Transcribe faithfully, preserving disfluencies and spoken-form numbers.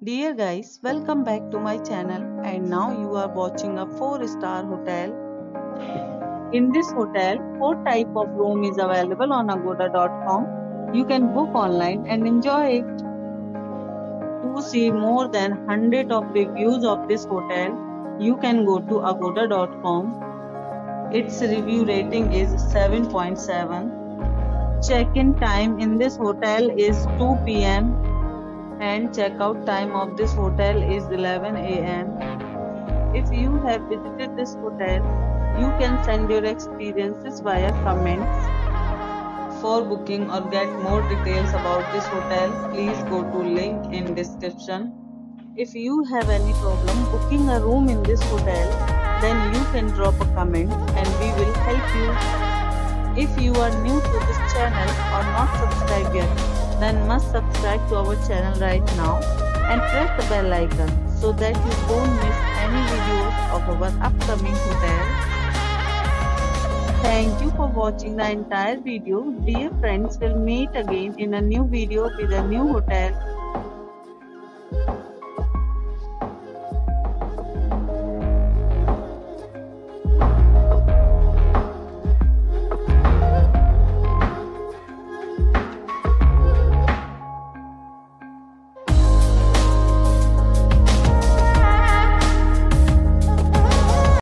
Dear guys, welcome back to my channel and now you are watching a four star hotel. In this hotel, four type of room is available on agoda dot com. You can book online and enjoy it. To see more than one hundred of reviews of this hotel, you can go to agoda dot com. Its review rating is seven point seven. Check-in time in this hotel is two p m and check-out time of this hotel is eleven a m If you have visited this hotel, you can send your experiences via comments. For booking or get more details about this hotel, please go to link in description. If you have any problem booking a room in this hotel, then you can drop a comment and we will help you. If you are new to this channel or not subscribed yet, then must subscribe to our channel right now and press the bell icon so that you don't miss any videos of our upcoming hotel. Thank you for watching the entire video. Dear friends, we'll meet again in a new video with a new hotel.